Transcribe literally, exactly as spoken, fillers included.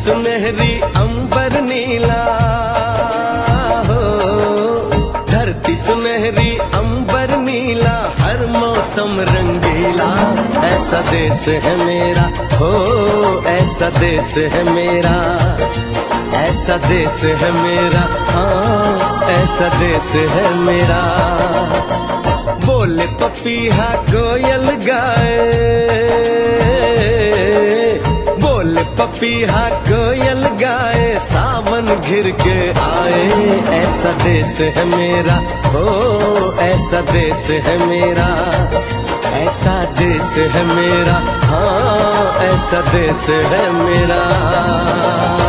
सुनहरी अंबर नीला हो, धरती सुनहरी अंबर नीला, हर मौसम रंगीला। ऐसा देश है मेरा हो, ऐसा देश है मेरा, ऐसा देश है मेरा, हाँ ऐसा देश है मेरा। बोले पपीहा कोयल गाए, बोले पपीहा कोयल गाए, सावन घिर के आए। ऐसा देश है मेरा हो, ऐसा देश है मेरा, ऐसा देश है मेरा, हाँ ऐसा देश है मेरा।